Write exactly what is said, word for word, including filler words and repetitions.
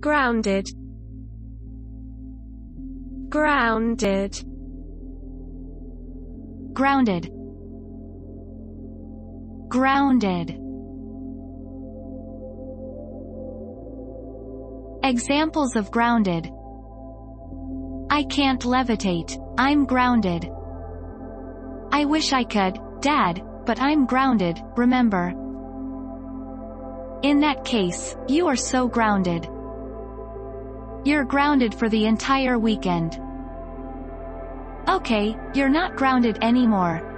grounded, grounded, grounded, grounded. Examples of grounded. I can't levitate. I'm grounded. I wish I could, Dad, but I'm grounded, remember. In that case, you are so grounded. You're grounded for the entire weekend. Okay, you're not grounded anymore.